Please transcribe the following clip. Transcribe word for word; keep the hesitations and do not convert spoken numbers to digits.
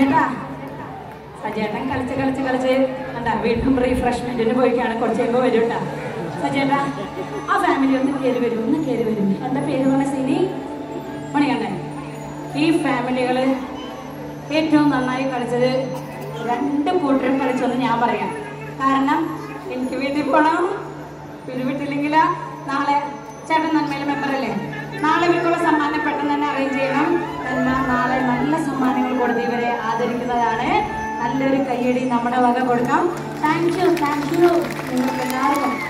സജേട്ടാ സജേട്ടൻ കളിച്ച് കളിച്ച് കളിച്ച് എന്താ വീണ്ടും റീഫ്രഷ്മെന്റിന് പോയിക്കാണ് കുറച്ച് കഴിയുമ്പോൾ വരും കേട്ടാ സജേട്ടാ ആ ഫാമിലി ഒന്ന് കയറി വരും ഒന്ന് കയറി വരും എന്താ പേര് പറഞ്ഞ സിനി മണികണ്ഠൻ ഈ ഫാമിലികള് ഏറ്റവും നന്നായി കളിച്ചത് രണ്ട് കൂട്ടരും കളിച്ചെന്ന് ഞാൻ പറയാം കാരണം എനിക്ക് വീട്ടിൽ പോകണം പിന്നെ വീട്ടിലില്ലെങ്കിൽ നാളെ ചേട്ടൻ നന്മയിലെ മെമ്പർ അല്ലേ നാളെ ഇവർക്കുള്ള സമ്മാനം പെട്ടെന്ന് തന്നെ അറേഞ്ച് ചെയ്യണം എന്നാൽ നാളെ നല്ല സമ്മാനങ്ങൾ കൊടുത്ത് ഇവരെ ആദരിക്കുന്നതാണ് നല്ലൊരു കയ്യടി നമ്മുടെ വക കൊടുക്കാം താങ്ക് യു താങ്ക് യു നിങ്ങൾക്ക് എല്ലാവർക്കും